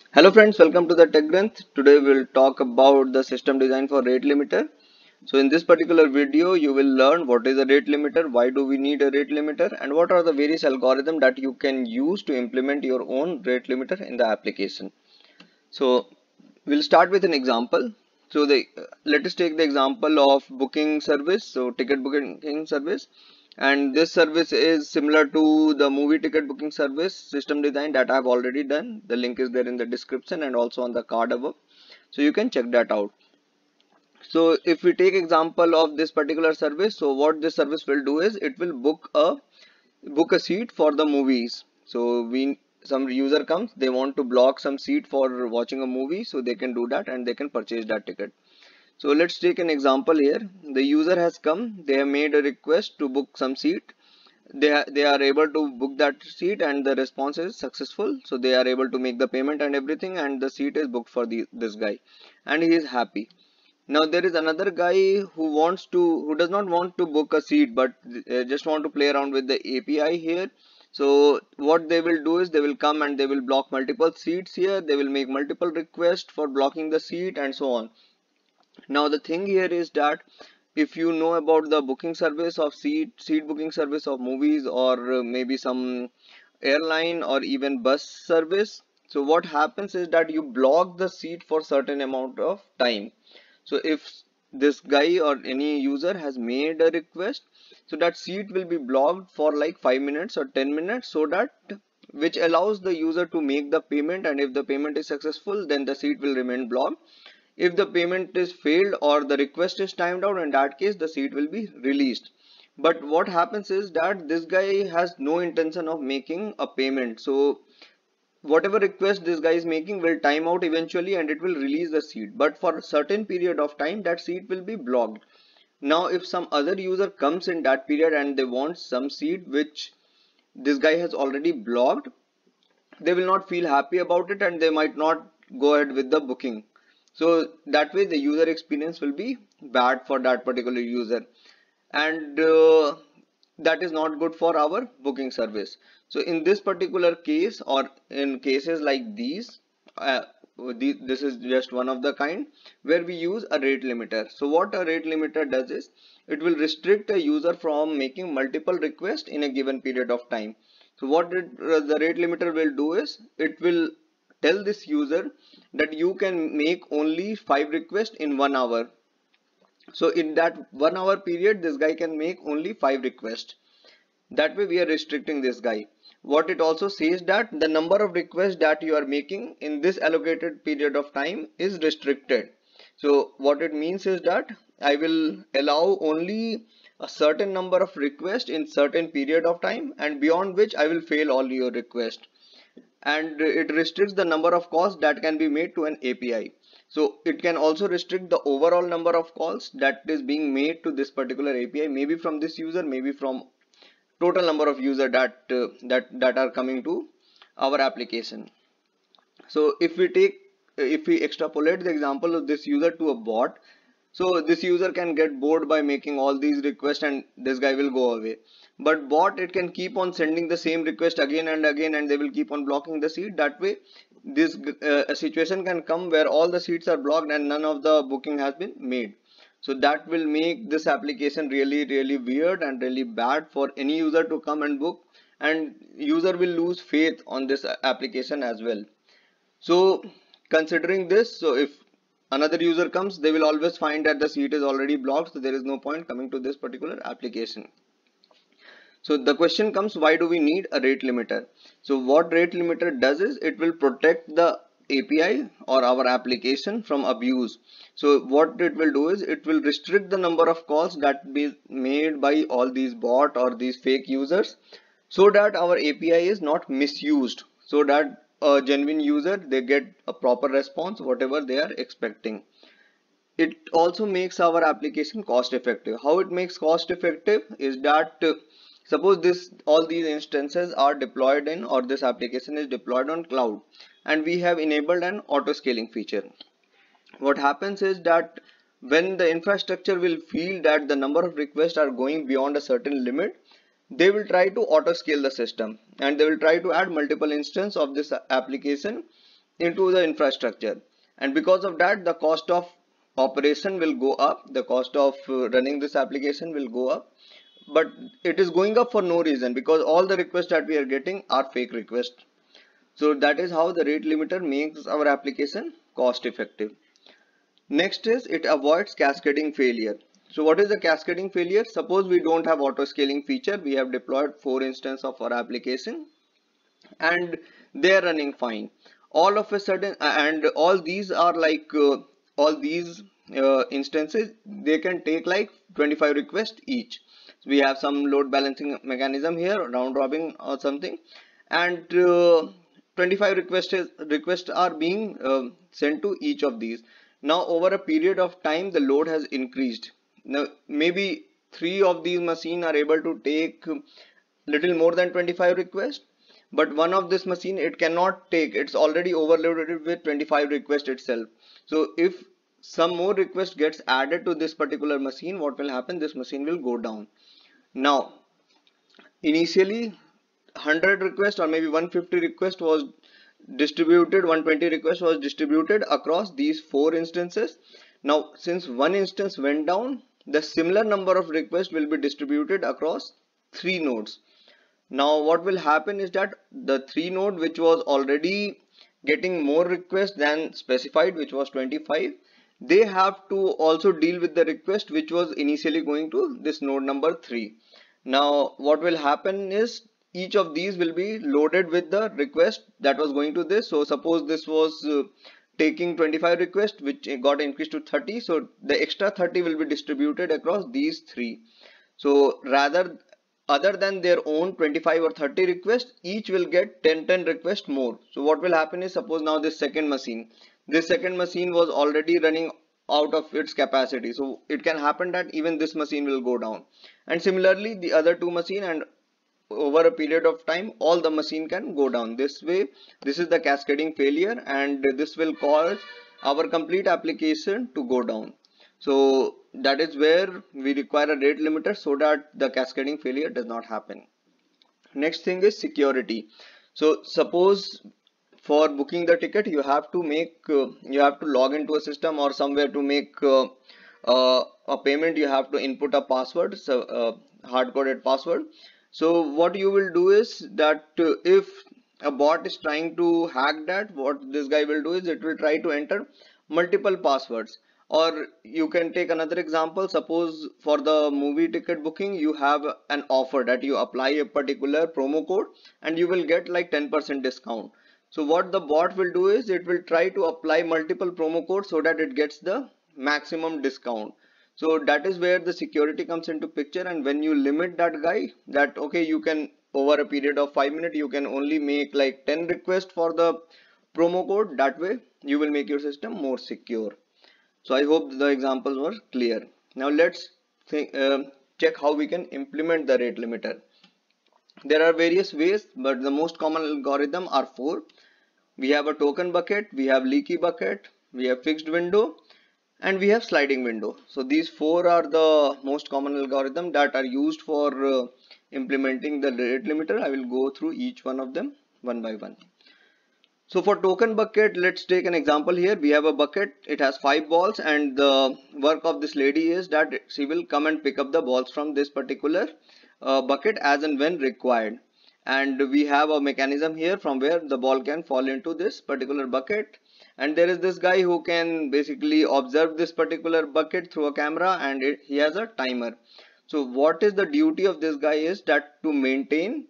Hello friends, welcome to the Tech Granth. Today we'll talk about the system design for rate limiter. So in this particular video, you will learn what is a rate limiter, why do we need a rate limiter, and what are the various algorithms that you can use to implement your own rate limiter in the application. So we'll start with an example. So let us take the example of booking service, so ticket booking service, and this service is similar to the movie ticket booking service system design that I've already done. The link is there in the description and also on the card above, so you can check that out. So if we take example of this particular service, so what this service will do is it will book a seat for the movies. So some user comes, they want to block some seat for watching a movie, so they can do that and they can purchase that ticket. So let's take an example here. The user has come, they have made a request to book some seat. They are able to book that seat and the response is successful. So they are able to make the payment and everything, and the seat is booked for this guy and he is happy. Now there is another guy who does not want to book a seat, but just want to play around with the API here. So what they will do is they will come and they will block multiple seats here. They will make multiple requests for blocking the seat and so on. Now the thing here is that if you know about the booking service of seat booking service of movies, or maybe some airline or even bus service, so what happens is that you block the seat for certain amount of time. So if this guy or any user has made a request, so that seat will be blocked for like 5 minutes or 10 minutes, so that which allows the user to make the payment, and if the payment is successful, then the seat will remain blocked. If the payment is failed or the request is timed out, in that case the seat will be released. But what happens is that this guy has no intention of making a payment, so whatever request this guy is making will time out eventually and it will release the seat, but for a certain period of time that seat will be blocked. Now if some other user comes in that period and they want some seat which this guy has already blocked, they will not feel happy about it and they might not go ahead with the booking. So that way the user experience will be bad for that particular user, and that is not good for our booking service. So in this particular case, or in cases like these, this is just one of the kind where we use a rate limiter. So what a rate limiter does is it will restrict a user from making multiple requests in a given period of time. So what the rate limiter will do is it will tell this user that you can make only 5 requests in 1 hour. So in that 1 hour period, this guy can make only 5 requests. That way we are restricting this guy. What it also says that the number of requests that you are making in this allocated period of time is restricted. So what it means is that I will allow only a certain number of requests in certain period of time, and beyond which I will fail all your requests. And it restricts the number of calls that can be made to an API. So it can also restrict the overall number of calls that is being made to this particular API, maybe from this user, maybe from total number of users that are coming to our application. So if we extrapolate the example of this user to a bot, so this user can get bored by making all these requests and this guy will go away. But bot, it can keep on sending the same request again and again and they will keep on blocking the seat. That way this a situation can come where all the seats are blocked and none of the booking has been made. So that will make this application really weird and really bad for any user to come and book, and user will lose faith on this application as well. So considering this, so if another user comes, they will always find that the seat is already blocked, so there is no point coming to this particular application. So the question comes, why do we need a rate limiter? So what rate limiter does is it will protect the API or our application from abuse. So what it will do is it will restrict the number of calls that be made by all these bot or these fake users, so that our API is not misused, so that a genuine user, they get a proper response whatever they are expecting. It also makes our application cost effective. How it makes cost effective is that suppose this all these instances are deployed in, or this application is deployed on cloud, and we have enabled an auto scaling feature. What happens is that when the infrastructure will feel that the number of requests are going beyond a certain limit, they will try to auto scale the system and they will try to add multiple instances of this application into the infrastructure, and because of that the cost of operation will go up, the cost of running this application will go up. But it is going up for no reason, because all the requests that we are getting are fake requests. So that is how the rate limiter makes our application cost effective. Next is it avoids cascading failure. So what is the cascading failure? Suppose we don't have auto scaling feature, we have deployed 4 instances of our application and they are running fine. All of a sudden, and all these are like all these instances, they can take like 25 requests each. So we have some load balancing mechanism here, round robin or something, and 25 requests are being sent to each of these. Now over a period of time the load has increased. Now maybe 3 of these machines are able to take little more than 25 requests, but one of this machine it cannot take, it's already overloaded with 25 requests itself. So if some more request gets added to this particular machine, what will happen? This machine will go down. Now initially 100 requests or maybe 150 request was distributed, 120 request was distributed across these 4 instances. Now since one instance went down, the similar number of requests will be distributed across 3 nodes. Now what will happen is that the 3 node which was already getting more requests than specified, which was 25, they have to also deal with the request which was initially going to this node number 3. Now what will happen is each of these will be loaded with the request that was going to this. So suppose this was taking 25 requests, which got increased to 30, so the extra 30 will be distributed across these 3. So rather, other than their own 25 or 30 requests, each will get 10 requests more. So what will happen is, suppose now this second machine was already running out of its capacity, so it can happen that even this machine will go down, and similarly the other 2 machine, and over a period of time all the machine can go down. This way, this is the cascading failure, and this will cause our complete application to go down. So that is where we require a rate limiter so that the cascading failure does not happen. Next thing is security. So suppose for booking the ticket you have to log into a system or somewhere to make a payment. You have to input a password, so hard-coded password. So what you will do is that if a bot is trying to hack that, what this guy will do is it will try to enter multiple passwords. Or you can take another example. Suppose for the movie ticket booking you have an offer that you apply a particular promo code and you will get like 10% discount. So what the bot will do is it will try to apply multiple promo codes so that it gets the maximum discount. So that is where the security comes into picture, and when you limit that guy, that okay, you can over a period of 5 minutes you can only make like 10 requests for the promo code. That way you will make your system more secure. So I hope the examples were clear. Now let's check how we can implement the rate limiter. There are various ways, but the most common algorithm are 4. We have a token bucket, we have leaky bucket, we have fixed window, and we have sliding window. So these 4 are the most common algorithm that are used for implementing the rate limiter. I will go through each one of them one by one. So for token bucket, let's take an example here. We have a bucket, it has 5 balls, and the work of this lady is that she will come and pick up the balls from this particular bucket as and when required. And we have a mechanism here from where the ball can fall into this particular bucket, and there is this guy who can basically observe this particular bucket through a camera, and he has a timer. So what is the duty of this guy is that to maintain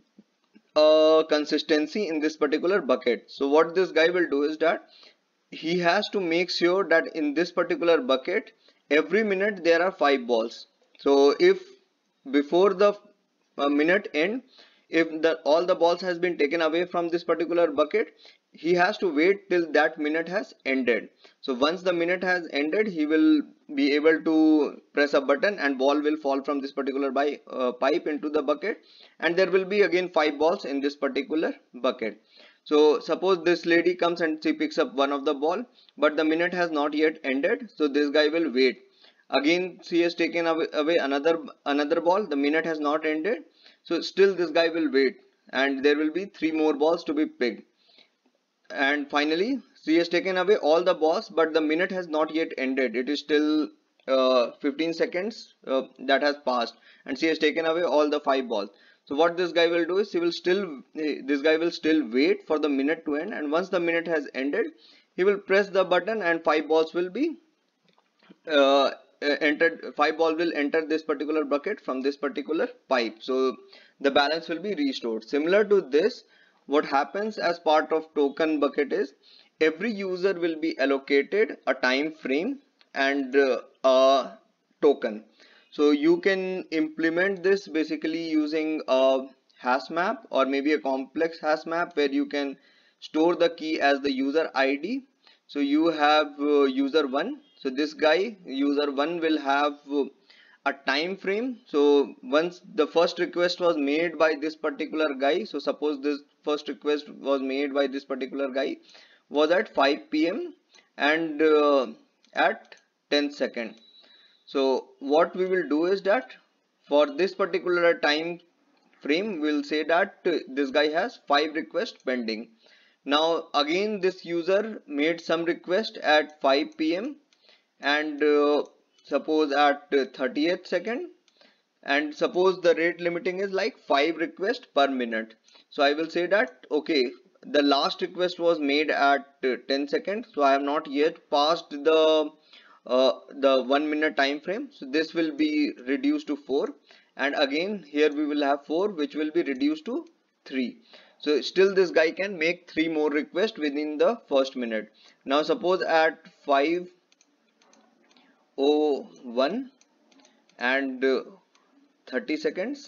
consistency in this particular bucket. So what this guy will do is that he has to make sure that in this particular bucket every minute there are 5 balls. So if before the minute end, if all the balls has been taken away from this particular bucket, he has to wait till that minute has ended. So once the minute has ended, he will be able to press a button and ball will fall from this particular pipe into the bucket, and there will be again 5 balls in this particular bucket. So suppose this lady comes and she picks up one of the ball, but the minute has not yet ended, so this guy will wait. Again she has taken away another ball, the minute has not ended, so still this guy will wait, and there will be 3 more balls to be picked. And finally, she has taken away all the balls, but the minute has not yet ended. It is still 15 seconds that has passed, and she has taken away all the 5 balls. So what this guy will do is this guy will still wait for the minute to end, and once the minute has ended, he will press the button and 5 balls will be entered. 5 ball will enter this particular bucket from this particular pipe, so the balance will be restored. Similar to this, what happens as part of token bucket is every user will be allocated a time frame and a token. So you can implement this basically using a hash map or maybe a complex hash map where you can store the key as the user ID. So you have user 1. So this guy user 1 will have a time frame. So once the first request was made by this particular guy, so suppose this first request was made by this particular guy was at 5 p.m. and at 10 seconds. So what we will do is that for this particular time frame, we'll say that this guy has 5 requests pending. Now again this user made some request at 5 p.m. and suppose at 30th second, and suppose the rate limiting is like 5 requests per minute. So I will say that okay, the last request was made at 10 seconds, so I have not yet passed the 1 minute time frame, so this will be reduced to 4, and again here we will have 4 which will be reduced to 3. So still this guy can make 3 more requests within the first minute. Now suppose at 5:01 and 30 seconds,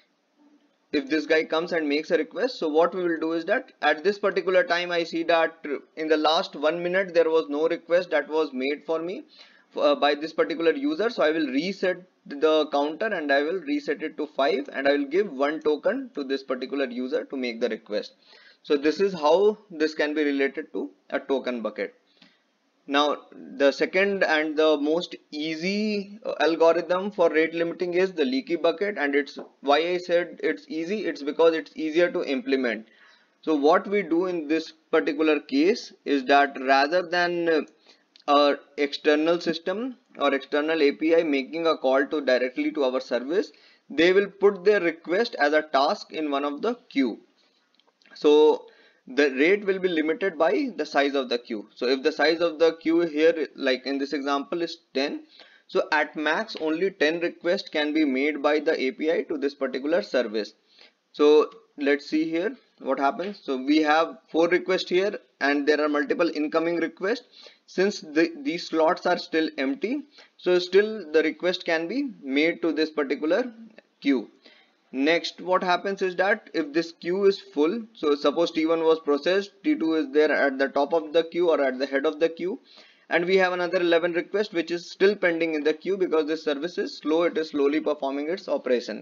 if this guy comes and makes a request, so what we will do is that at this particular time I see that in the last 1 minute there was no request that was made for me by this particular user. So I will reset the counter and I will reset it to 5, and I will give 1 token to this particular user to make the request. So this is how this can be related to a token bucket. Now the second and the most easy algorithm for rate limiting is the leaky bucket, and it's why I said it's easy, it's because it's easier to implement. So what we do in this particular case is that rather than our external system or external API making a call to directly to our service, they will put their request as a task in one of the queue. So the rate will be limited by the size of the queue. So if the size of the queue here, like in this example, is 10, so at max only 10 requests can be made by the API to this particular service. So let's see here what happens. So we have 4 requests here and there are multiple incoming requests. Since these slots are still empty, so still the request can be made to this particular queue. Next, what happens is that if this queue is full, so suppose T1 was processed, T2 is there at the top of the queue or at the head of the queue, and we have another 11 requests which is still pending in the queue because this service is slow, it is slowly performing its operation.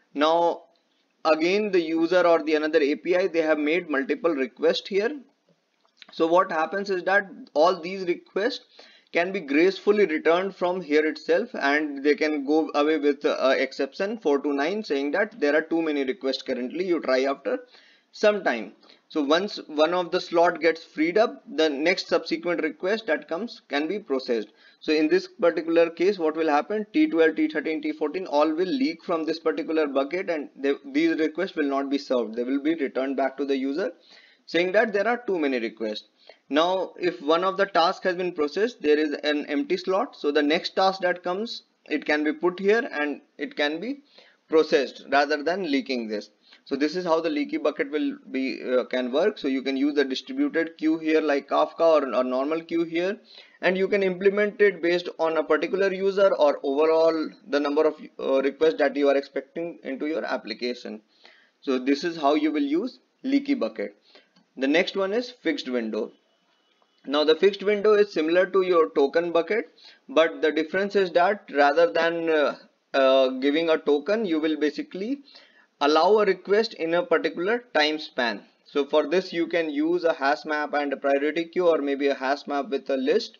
Now again the user or the another API, they have made multiple requests here. So what happens is that all these requests can be gracefully returned from here itself, and they can go away with exception 429 saying that there are too many requests currently, you try after some time. So once one of the slot gets freed up, the next subsequent request that comes can be processed. So in this particular case, what will happen, T12, T13, T14 all will leak from this particular bucket, and these requests will not be served, they will be returned back to the user saying that there are too many requests. Now if one of the tasks has been processed, there is an empty slot, so the next task that comes, it can be put here and it can be processed rather than leaking this. So this is how the leaky bucket will be can work. So you can use the distributed queue here like Kafka or a normal queue here, and you can implement it based on a particular user or overall the number of requests that you are expecting into your application. So this is how you will use leaky bucket. The next one is fixed window. Now the fixed window is similar to your token bucket, but the difference is that rather than giving a token, you will basically allow a request in a particular time span. So for this you can use a hash map and a priority queue, or maybe a hash map with a list.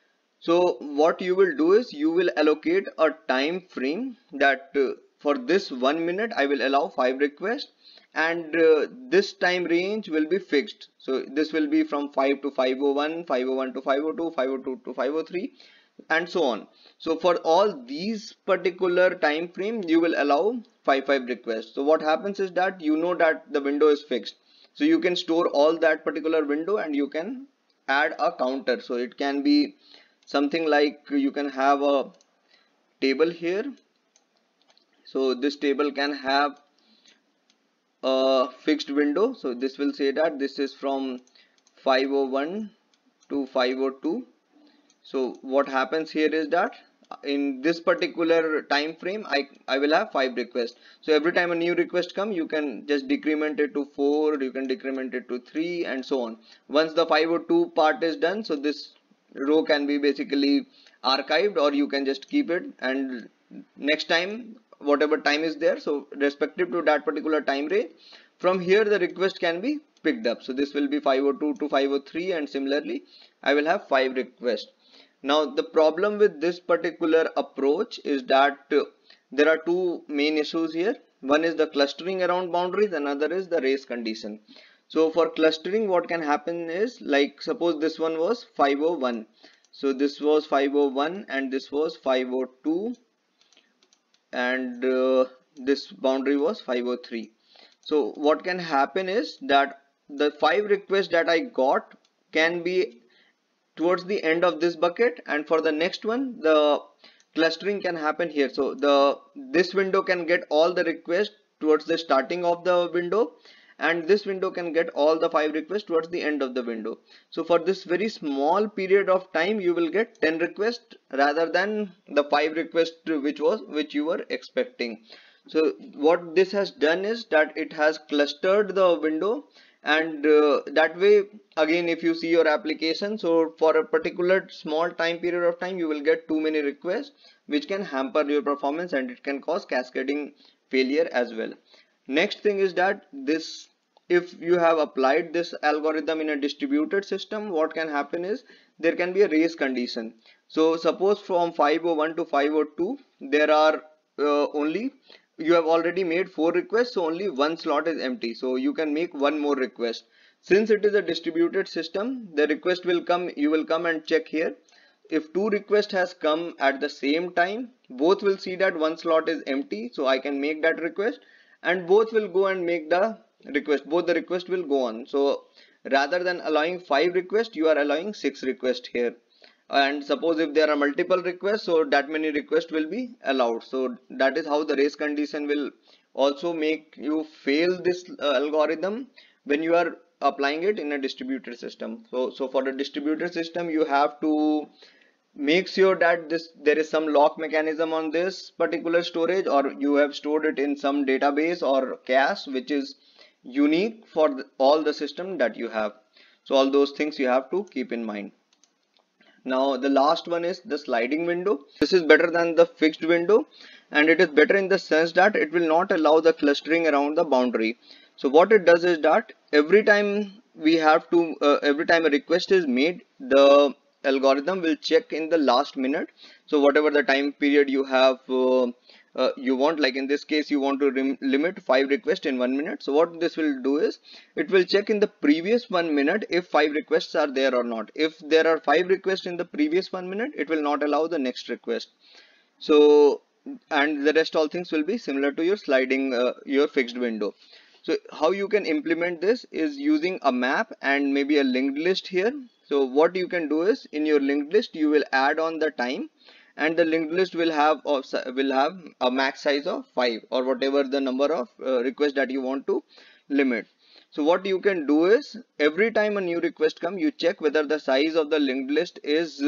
So what you will do is you will allocate a time frame that for this 1 minute I will allow 5 requests, and this time range will be fixed. So this will be from 5 to 501, 501 to 502, 502 to 503, and so on. So for all these particular time frame, you will allow 5 requests. So what happens is that you know that the window is fixed, so you can store all that particular window and you can add a counter. So it can be something like you can have a table here. So this table can have a fixed window. So this will say that this is from 501 to 502. So what happens here is that in this particular time frame I will have 5 requests. So every time a new request come, you can just decrement it to 4, you can decrement it to 3, and so on. Once the 502 part is done, so this row can be basically archived, or you can just keep it, and next time whatever time is there, so respective to that particular time range, from here the request can be picked up. So this will be 502 to 503, and similarly I will have 5 requests. Now the problem with this particular approach is that there are two main issues here. One is the clustering around boundaries, another is the race condition. So for clustering, what can happen is, like suppose this one was 501. So this was 501 and this was 502, and this boundary was 503. So what can happen is that the 5 requests that I got can be towards the end of this bucket, and for the next one the clustering can happen here. So this window can get all the requests towards the starting of the window, and this window can get all the 5 requests towards the end of the window. So for this very small period of time, you will get 10 requests rather than the 5 requests which you were expecting. So what this has done is that it has clustered the window, and that way again if you see your application, so for a particular small time period of time you will get too many requests, which can hamper your performance and it can cause cascading failure as well. Next thing is that if you have applied this algorithm in a distributed system, what can happen is there can be a race condition. So suppose from 501 to 502 there are you have already made 4 requests, so only one slot is empty, so you can make one more request. Since it is a distributed system, the request will come, you will come and check here. If 2 requests has come at the same time, both will see that one slot is empty, so I can make that request, and both will go and make the request. Both the request will go on. So rather than allowing 5 requests, you are allowing 6 requests here. And suppose if there are multiple requests, so that many requests will be allowed. So that is how the race condition will also make you fail this algorithm when you are applying it in a distributed system. So for the distributed system, you have to make sure that there is some lock mechanism on this particular storage, or you have stored it in some database or cache which is unique for all the system that you have. So all those things you have to keep in mind. Now the last one is the sliding window. This is better than the fixed window, and it is better in the sense that it will not allow the clustering around the boundary. So what it does is that every time every time a request is made, the algorithm will check in the last minute. So whatever the time period you have you want, like in this case you want to limit 5 requests in 1 minute. So what this will do is it will check in the previous 1 minute if 5 requests are there or not. If there are 5 requests in the previous 1 minute, it will not allow the next request. So and the rest all things will be similar to your sliding your fixed window. So how you can implement this is using a map and maybe a linked list here. So what you can do is in your linked list you will add on the time, and the linked list will have a max size of 5 or whatever the number of requests that you want to limit. So what you can do is every time a new request comes, you check whether the size of the linked list is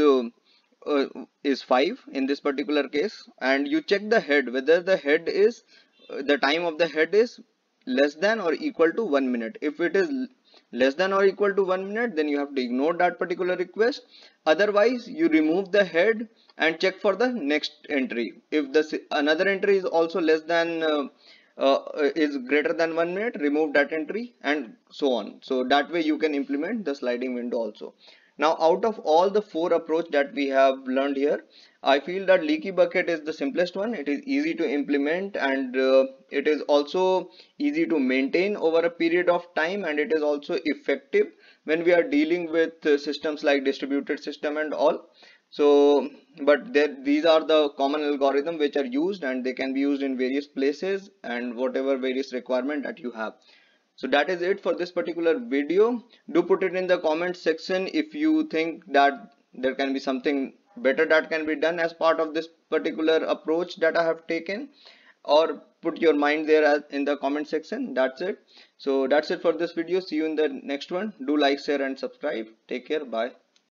5 in this particular case, and you check the head whether the head is the time of the head is less than or equal to 1 minute. If it is less than or equal to 1 minute, then you have to ignore that particular request. Otherwise you remove the head and check for the next entry. If another entry is also less than is greater than 1 minute, remove that entry, and so on. So that way you can implement the sliding window also. Now out of all the 4 approach that we have learned here, I feel that leaky bucket is the simplest one. It is easy to implement, and it is also easy to maintain over a period of time, and it is also effective when we are dealing with systems like distributed system and all. So but these are the common algorithm which are used, and they can be used in various places and whatever various requirement that you have. So that is it for this particular video. Do put it in the comment section if you think that there can be something better that can be done as part of this particular approach that I have taken, or put your mind there in the comment section. That's it. So that's it for this video. See you in the next one. Do like, share and subscribe. Take care. Bye.